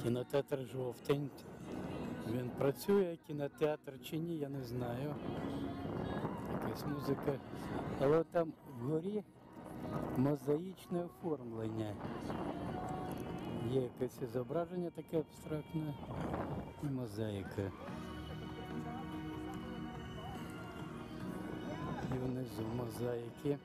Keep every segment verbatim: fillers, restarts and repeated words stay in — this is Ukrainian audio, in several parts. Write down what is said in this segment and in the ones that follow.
Кінотеатр «Жовтень». Він працює, кінотеатр чи ні, я не знаю. Якась музика. Але там вгорі мозаїчне оформлення. Є якесь зображення таке абстрактне і мозаїка. І внизу мозаїки.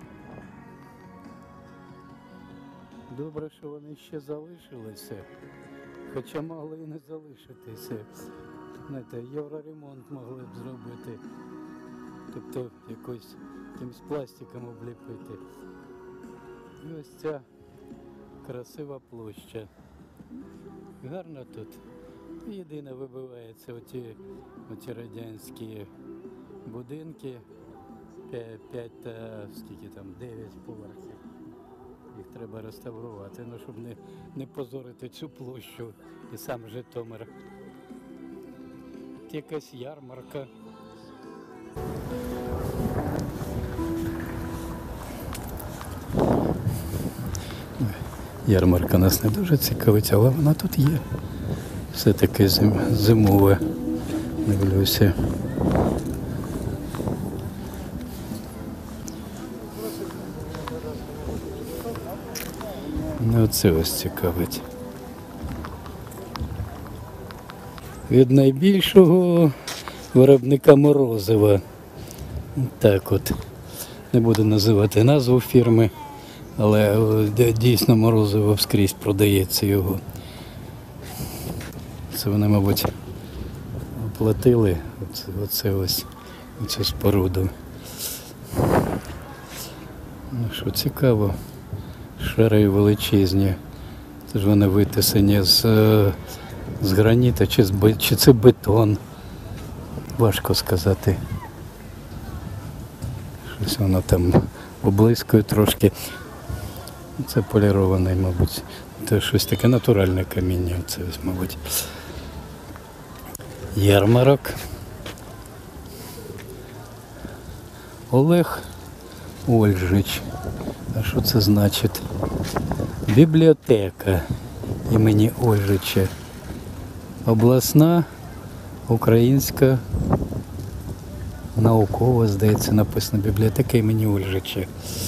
Добре, що вони ще залишилися, хоча могли і не залишитися. Знаєте, євроремонт могли б зробити, тобто якось якимсь пластиком обліпити. І ось ця красива площа. Гарно тут. Єдине вибивається оті, оті радянські будинки, п'ять та скільки там, дев'ять поверхів. Їх треба реставрувати, ну, щоб не, не позорити цю площу і сам Житомир. Тут якась ярмарка. Ярмарка нас не дуже цікавить, але вона тут є. Все таке зим, зимове, дивлюся. Ну, оце ось цікавить. Від найбільшого виробника морозива. Так от. Не буду називати назву фірми, але дійсно морозиво вскрізь продається його. Це вони, мабуть, оплатили оце, оце ось цю споруду. Ну що, цікаво. Шари величезні. Це ж вони витисані з, з граніта, чи, з, чи це бетон. Важко сказати. Щось воно там облискує трошки. Це полірований, мабуть. Це щось таке натуральне каміння. Це ось, мабуть. Ярмарок. Олег Ольжич. А що це значить? Бібліотека імені Ольжича. Обласна українська наукова, здається, написано бібліотека імені Ольжича.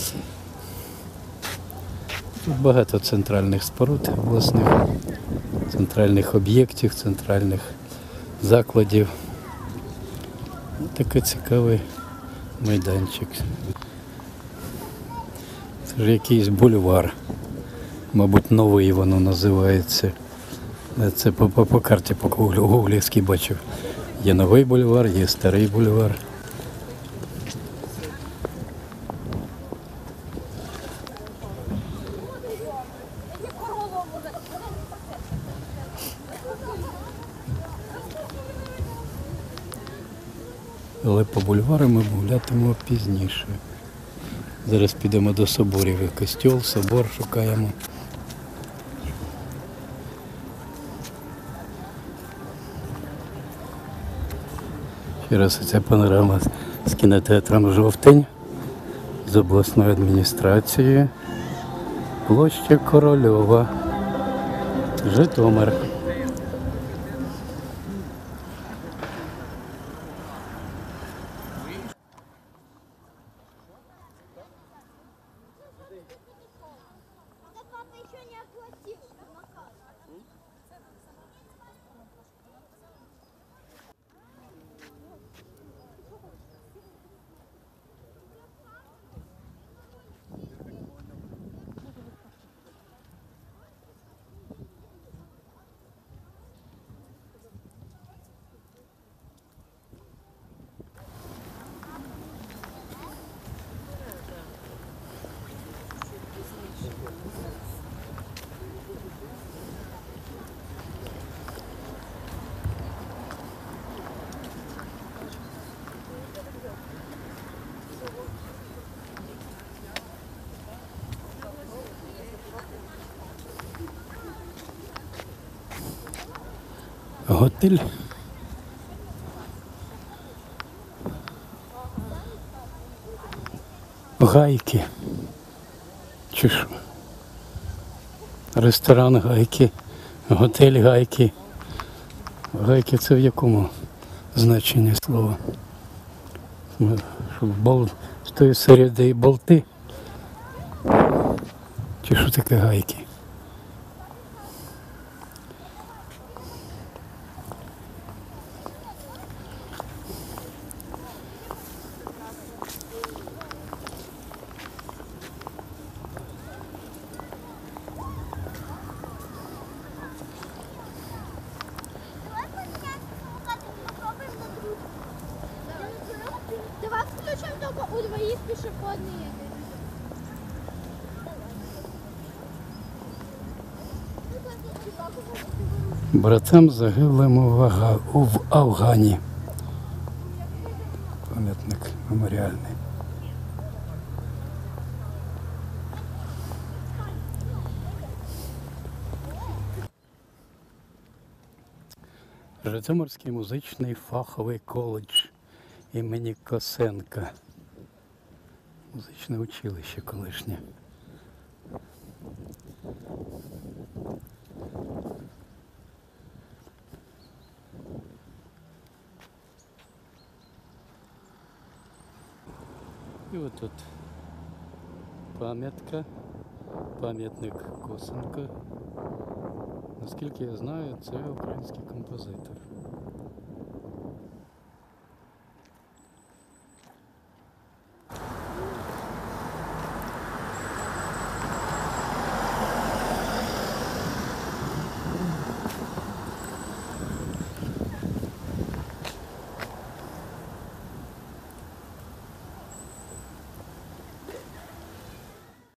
Тут багато центральних споруд обласних, центральних об'єктів, центральних закладів. Ось такий цікавий майданчик. Це ж якийсь бульвар. Мабуть, новий воно називається. Це по, по, по карті, по гуглівській бачив. Є новий бульвар, є старий бульвар. Але по бульвару ми гулятимемо пізніше. Зараз підемо до соборів. Костьол, собор шукаємо. Ще раз ця панорама з кінотеатром «Жовтень», з обласною адміністрацією. Площа Корольова, Житомир. Готель. Гайки. Чи що? Ресторан Гайки. Готель Гайки. Гайки це в якому значенні слова? Ну, щоб бол... з тої серії, де і болти? Чи що таке гайки? Давай включим только у двоих пешеходные. Братам загиблим у, Вага... у в Афгані. Пам'ятник меморіальний. Житомирський музичний фаховий коледж імені Косенка. Музичне училище колишнє. І отут пам'ятка, пам'ятник Косенка. Наскільки я знаю, це український композитор.